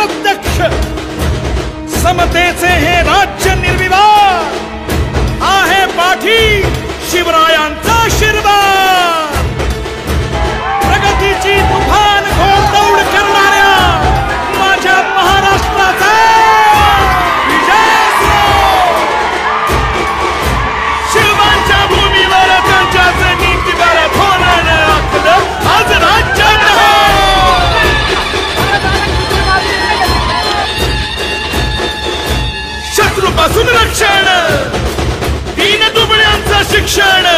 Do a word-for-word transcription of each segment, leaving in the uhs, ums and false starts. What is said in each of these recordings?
प्रत्यक्ष समतेचे हे राज्य निर्विवाद आहे पाठी शिवरायांचा आशीर्वाद। प्रगतीची तुफान घोडदौड करणाऱ्या माझ्या महाराष्ट्राचा विजय असो। शिवांच्या भूमीवर त्यांच्याच नीतीवर धोरण आखलं आज राज्यात हो। शत्रूपासून रक्षण, दीन दुबळ्यांचं शिक्षण,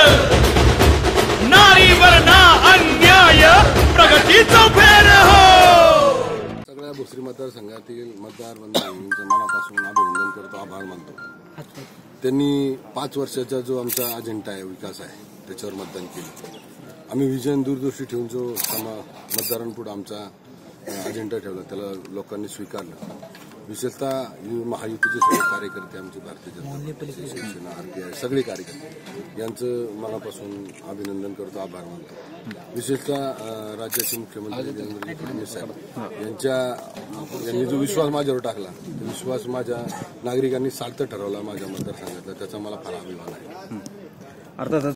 नारीवर ना अन्याय, प्रगतीचा फेर हो। सगळ्या भोसरी मतदारसंघातील मतदार बांधवांचं मनापासून अभिनंदन करतो, आभार मानतो। त्यांनी पाच वर्षाचा जो आमचा अजेंडा आहे, विकास आहे, त्याच्यावर मतदान केलं। आम्ही विजन दूरदृष्टी ठेवून जो मतदारांपुढे आमचा अजेंडा ठेवला त्याला लोकांनी स्वीकारलं। विशेषतः महायुतीचे सगळे कार्यकर्ते, आमचे भारतीय जनता पार्टी, शिवसेना, आरपीआय सगळे कार्यकर्ते यांचं मनापासून अभिनंदन करतो, आभार मानतो। विशेषतः राज्याचे मुख्यमंत्री देवेंद्र फडणवीस साहेब यांच्या यांनी जो विश्वास माझ्यावर टाकला, तो विश्वास माझ्या नागरिकांनी सार्थ ठरवला माझ्या मतदारसंघातला, त्याचा मला फार अभिमान आहे। अर्थातच